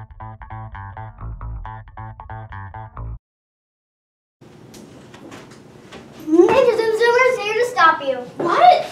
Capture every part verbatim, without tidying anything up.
Ninja Zoom Zoomers here to stop you. What?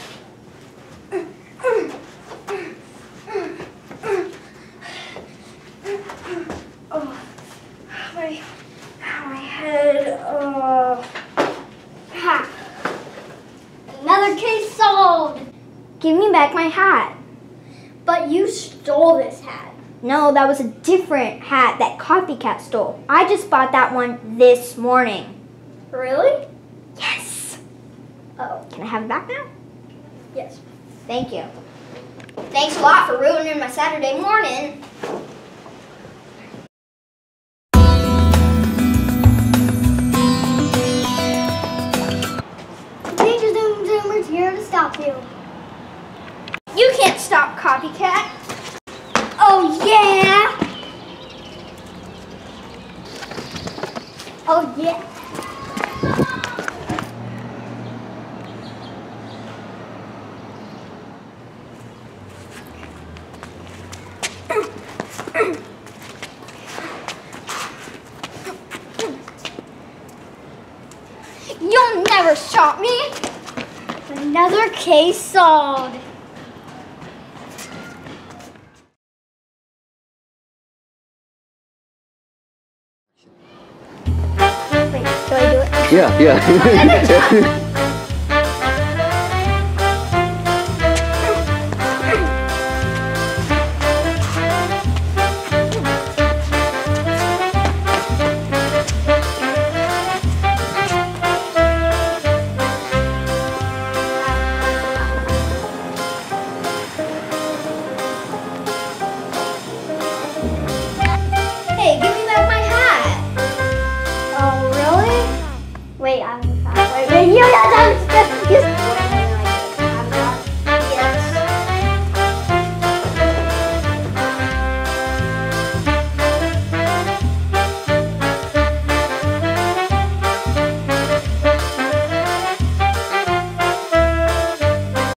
Oh, my, my head. Oh. Ha. Another case solved. Give me back my hat. But you stole this hat. No, that was a different hat that Copycat stole. I just bought that one this morning. Really? Yes. Oh. Can I have it back now? Yes. Thank you. Thanks a lot for ruining my Saturday morning. Ninja Zoom Zoomers here to stop you. You can't stop Copycat. Oh yeah. Oh yeah. You'll never stop me. Another case solved. Wait, do I do it? Yeah, yeah. Hey, give me back my hat. Oh really? Wait, I'm wait, wait, you